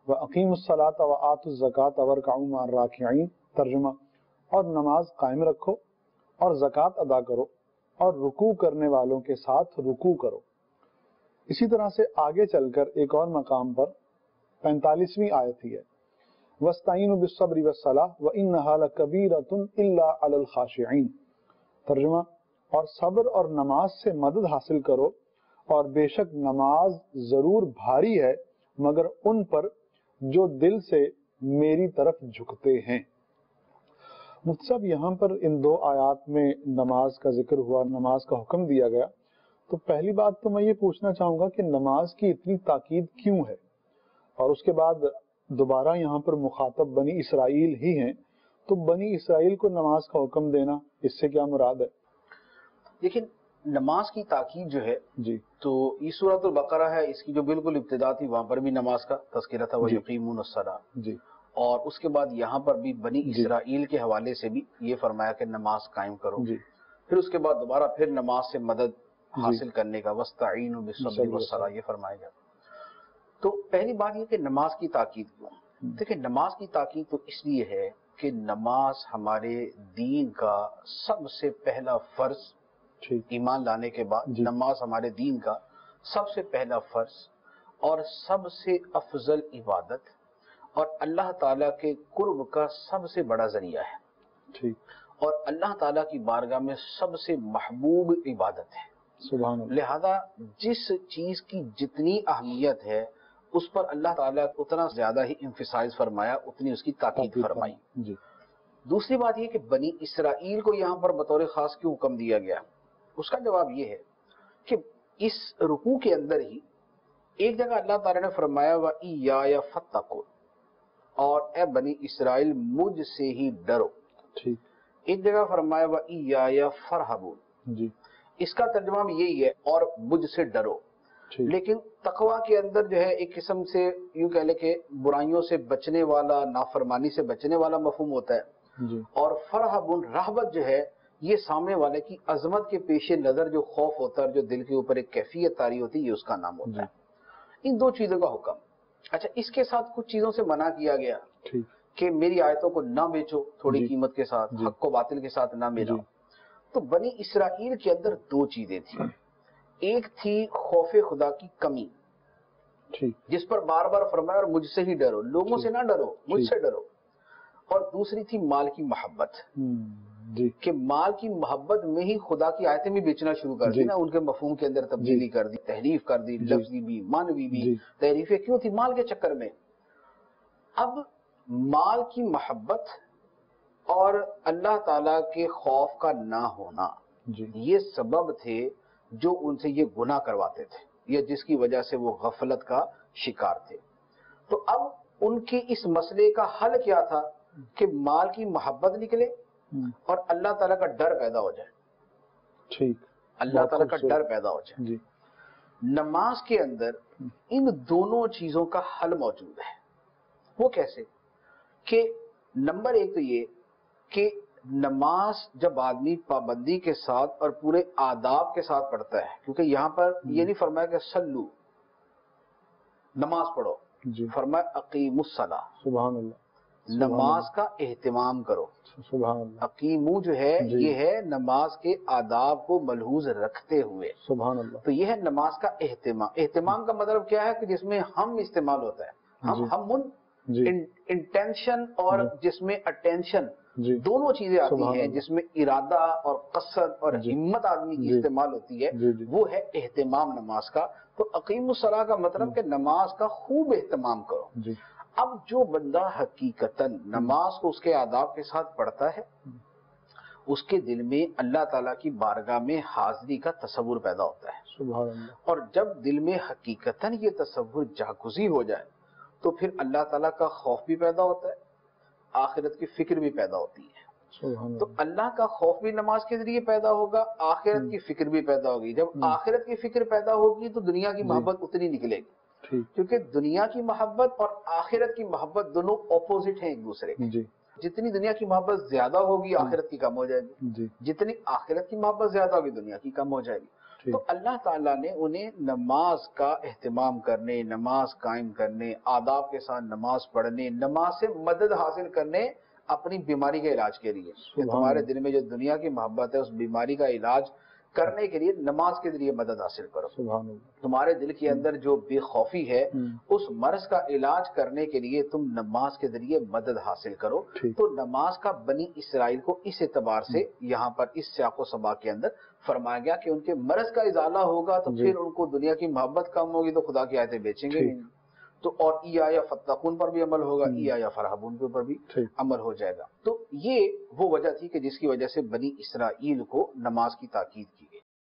وَأَقِيمُوا الصَّلَاةَ وَآتُوا الزَّكَاةَ وَارْكَعُوا مَعَ الرَّاكِعِينَ، ترجمہ، اور نماز قائم رکھو اور زکوٰۃ ادا کرو اور رکوع کرنے والوں کے ساتھ رکوع کرو۔ اسی طرح سے آگے چل کر ایک اور مقام پر 45ویں آیت ہی ہے، وَاسْتَعِینُوا بِالصَّبْرِ وَالصَّلَاةِ وَإِنَّهَا لَكَبِیرَةٌ إِلَّا عَلَى الْخَاشِعِینَ، ترجمہ، اور صبر اور نماز سے مدد حاصل کرو اور بے شک نماز ضرور بھاری ہے مگر ان پر جو دل سے میری طرف جھکتے ہیں۔ مفتی صاحب، یہاں پر ان دو آیات میں نماز کا ذکر ہوا، نماز کا حکم دیا گیا، تو پہلی بات تو میں یہ پوچھنا چاہوں گا کہ نماز کی اتنی تاکید کیوں ہے، اور اس کے بعد دوبارہ یہاں پر مخاطب بنی اسرائیل ہی ہیں، تو بنی اسرائیل کو نماز کا حکم دینا، اس سے کیا مراد ہے؟ لیکن نماز کی تاکید جو ہے جی تو یہ سورۃ البقرہ ہے، اس کی جو بالکل ابتدا تھی وہاں پر بھی نماز کا تذکرہ تھا، وَيُقِيمُونَ الصَّلَاةَ، جی اور اس کے بعد یہاں پر بھی بنی جی اسرائیل کے حوالے سے بھی یہ فرمایا کہ نماز قائم کرو، جی پھر اس کے بعد دوبارہ پھر نماز سے مدد جی حاصل کرنے کا وَاسْتَعِینُوا بِالصَّبْرِ وَالصَّلَاةِ یہ فرمایا گیا۔ تو پہلی بات یہ کہ نماز کی تاکید کیوں؟ دیکھیں، نماز کی تاکید تو اس لیے ہے کہ نماز ہمارے دین کا سب سے پہلا فرض، ٹھیک ایمان لانے کے بعد جی نماز ہمارے دین کا سب سے پہلا فرض اور سب سے افضل عبادت اور اللہ تعالیٰ کے قرب کا سب سے بڑا ذریعہ ہے، ٹھیک، اور اللہ تعالیٰ کی بارگاہ میں سب سے محبوب عبادت ہے۔ سبحان اللہ، لہذا جس چیز کی جتنی اہمیت ہے اس پر اللہ تعالیٰ اتنا زیادہ ہی emphasize فرمایا، اتنی اس کی تاکید فرمائی۔ جی دوسری بات یہ کہ بنی اسرائیل کو یہاں پر بطور خاص کیوں حکم دیا گیا؟ اس کا جواب یہ ہے کہ اس رکوع کے اندر ہی ایک جگہ اللہ تعالیٰ نے فرمایا وَإِيَّايَ فَاتَّقُونِ، اور اے بنی اسرائیل مجھ سے ہی ڈرو۔ ٹھیک، ایک جگہ فرمایا وَإِيَّايَ فَارْهَبُونِ، جی اس کا ترجمہ بھی یہی ہے، اور مجھ سے ڈرو۔ ٹھیک، لیکن تقویٰ کے اندر جو ہے ایک قسم سے یوں کہہ لے کہ برائیوں سے بچنے والا، نافرمانی سے بچنے والا مفہوم ہوتا ہے، جی اور فرحبن رہبت جو ہے یہ سامنے والے کی عظمت کے پیش نظر جو خوف ہوتا ہے اور جو دل کے اوپر ایک کیفیت طاری ہوتی ہے، یہ اس کا نام ہوتا ہے۔ ان دو چیزوں کا حکم۔ اچھا، اس کے ساتھ کچھ چیزوں سے منع کیا گیا ٹھیک، کہ میری آیتوں کو نہ بیچو تھوڑی جی قیمت کے ساتھ، جی حق کو باطل کے ساتھ نہ ملاؤ۔ جی تو بنی اسرائیل کے اندر دو چیزیں تھیں، ایک تھی خوف خدا کی کمی، ٹھیک، جس پر بار بار فرمایا اور مجھ سے ہی ڈرو، لوگوں سے نہ ڈرو، مجھ ٹھیک، سے ڈرو، اور دوسری تھی مال کی محبت، جی کہ مال کی محبت میں ہی خدا کی آیتیں بھی بیچنا شروع کر دی جی نا، ان کے مفہوم کے اندر تبدیلی کر دی، تحریف کر دی، جی لفظی بھی معنوی بھی جی تحریفیں کیوں تھی؟ مال کے چکر میں۔ اب مال کی محبت اور اللہ تعالیٰ کے خوف کا نہ ہونا جی یہ سبب تھے جو ان سے یہ گناہ کرواتے تھے یا جس کی وجہ سے وہ غفلت کا شکار تھے۔ تو اب ان کے اس مسئلے کا حل کیا تھا کہ مال کی محبت نکلے اور اللہ تعالیٰ کا ڈر پیدا ہو جائے، ٹھیک، اللہ بہت تعالیٰ کا خوبصورت، ڈر پیدا ہو جائے۔ جی نماز کے اندر ان دونوں چیزوں کا حل موجود ہے۔ وہ کیسے؟ کہ نمبر ایک تو یہ کہ نماز جب آدمی پابندی کے ساتھ اور پورے آداب کے ساتھ پڑھتا ہے، کیونکہ یہاں پر یہ نہیں فرمایا کہ سلو نماز پڑھو، جی فرمایا اقیم الصلاۃ، سبحان اللہ، نماز کا اہتمام کرو۔ سبحان اللہ، اقیمو جو ہے جی یہ ہے نماز کے آداب کو ملحوظ رکھتے ہوئے، سبحان اللہ، تو یہ ہے نماز کا اہتمام۔ اہتمام کا مطلب کیا ہے کہ جس میں ہم استعمال ہوتا ہے، جی ہم جی انٹینشن اور جس میں اٹینشن جی دونوں چیزیں آتی سبحان ہیں، اللہ، جس میں ارادہ اور قصد اور جی ہمت آدمی کی جی استعمال ہوتی ہے، جی جی وہ ہے اہتمام نماز کا۔ تو اقیم الصلاۃ کا مطلب کہ نماز کا خوب اہتمام کرو۔ جی اب جو بندہ حقیقتاً نماز کو اس کے آداب کے ساتھ پڑھتا ہے، اس کے دل میں اللہ تعالیٰ کی بارگاہ میں حاضری کا تصور پیدا ہوتا ہے، سبحان اللہ، اور جب دل میں حقیقتاً یہ تصور جاگزی ہو جائے تو پھر اللہ تعالیٰ کا خوف بھی پیدا ہوتا ہے، آخرت کی فکر بھی پیدا ہوتی ہے۔ سبحان تو اللہ، اللہ کا خوف بھی نماز کے ذریعے پیدا ہوگا، آخرت کی فکر بھی پیدا ہوگی۔ جب آخرت کی فکر پیدا ہوگی تو دنیا کی محبت اتنی نکلے گی، ٹھیک، کیونکہ دنیا کی محبت اور آخرت کی محبت دونوں اپوزٹ ہیں ایک دوسرے کے۔ جی جتنی دنیا کی محبت زیادہ ہوگی آخرت کی کم ہو جائے گی، جی جتنی آخرت کی محبت زیادہ ہوگی دنیا کی کم ہو جائے گی۔ تو اللہ تعالیٰ نے انہیں نماز کا اہتمام کرنے، نماز قائم کرنے، آداب کے ساتھ نماز پڑھنے، نماز سے مدد حاصل کرنے اپنی بیماری کے علاج کے لیے، کہ تمہارے دل میں جو دنیا کی محبت ہے اس بیماری کا علاج کرنے کے لیے نماز کے ذریعے مدد حاصل کرو. سبحان اللہ. تمہارے دل کے اندر جو بے خوفی ہے اس مرض کا علاج کرنے کے لیے تم نماز کے ذریعے مدد حاصل کرو. تو نماز کا بنی اسرائیل کو اس اعتبار سے یہاں پر اس سیاق و سباق کے اندر فرمایا گیا کہ ان کے مرض کا ازالہ ہوگا تو پھر ان کو دنیا کی محبت کم ہوگی تو خدا کی آیتیں بیچیں گے نہیں. تو اور یا فتقون پر بھی عمل ہوگا، یا فرحبون کے اوپر بھی عمل ہو جائے گا. تو یہ وہ وجہ تھی کہ جس کی وجہ سے بنی اسرائیل کو نماز کی تاکید کی.